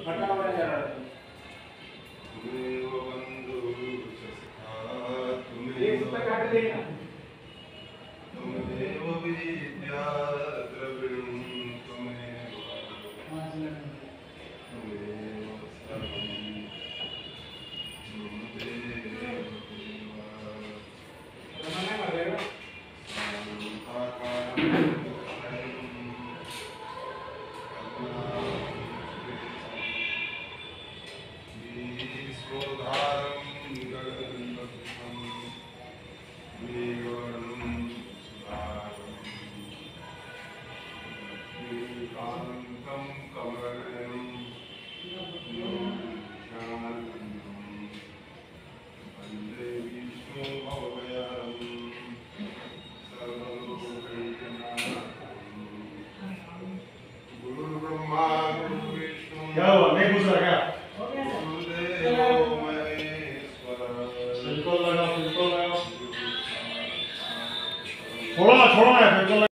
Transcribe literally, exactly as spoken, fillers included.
तुमेव विद्या द्रविणं तुमेव तुमेव सर्वं त्वमेव क्या हुआ नहीं घुस रहा क्या? बिल्कुल लगा बिल्कुल लगा छोड़ो ना छोड़ो ना बिल्कुल।